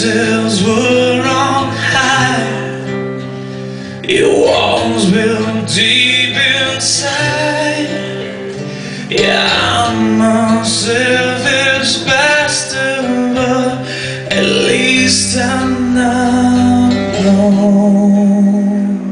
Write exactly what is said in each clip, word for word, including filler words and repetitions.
mountains were on high, your walls built deep inside. Yeah, I'm a selfish bastard, but at least I'm not alone.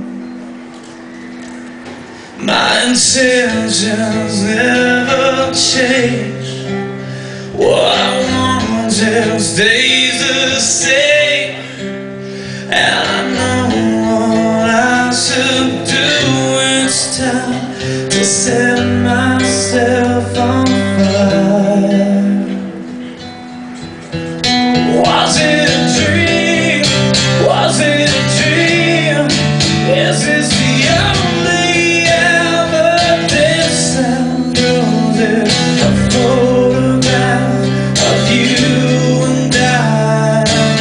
My intentions never change. What I want stays the same, and I know what I should do. It's time to set myself on fire. Was it a dream? Was it a dream? Is this the only evidence that proves it? A photograph of you and I.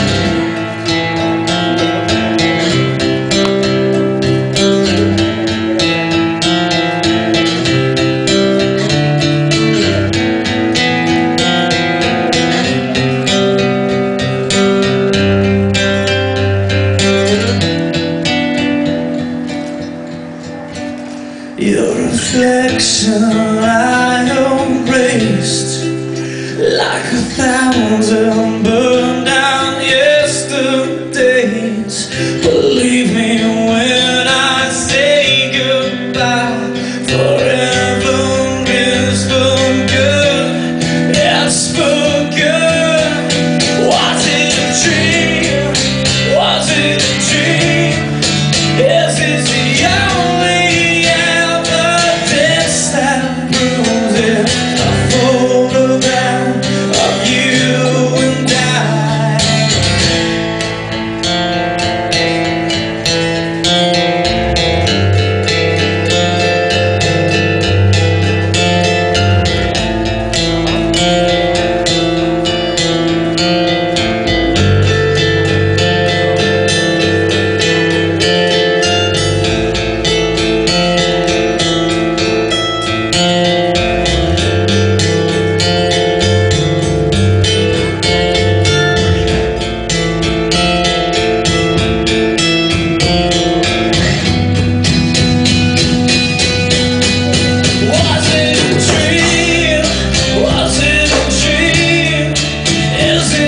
Your reflection I embraced, like a thousand burned down yesterdays. Believe me when I say goodbye, forever is for good, it's for good. Was it a dream? Was it a dream? Is this the only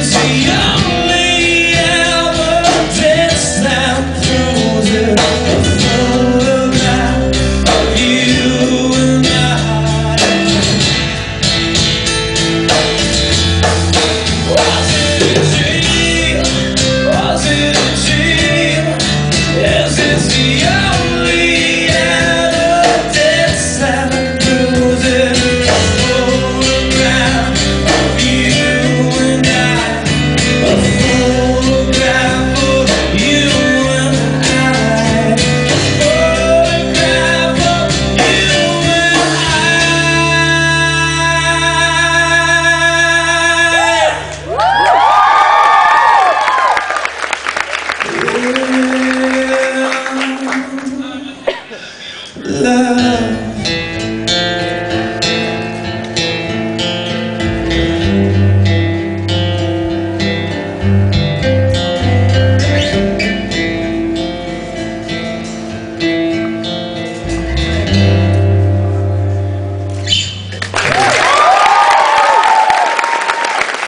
the only evidence that proves it?